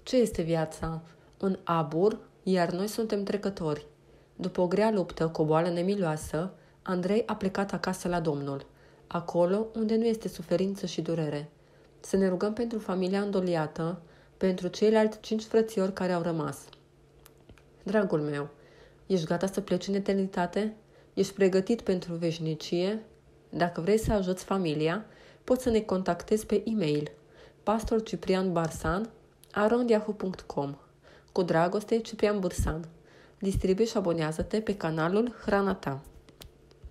Ce este viața? Un abur, iar noi suntem trecători. După o grea luptă cu o boală nemiloasă, Andrei a plecat acasă la Domnul, acolo unde nu este suferință și durere. Să ne rugăm pentru familia îndoliată, pentru ceilalți 5 frățiori care au rămas. Dragul meu, ești gata să pleci în eternitate? Ești pregătit pentru veșnicie? Dacă vrei să ajuți familia, poți să ne contactezi pe e-mail pastorciprianbarsan@yahoo.com. Cu dragoste, Ciprian Bursan. Distribuie și abonează-te pe canalul Hrana Ta.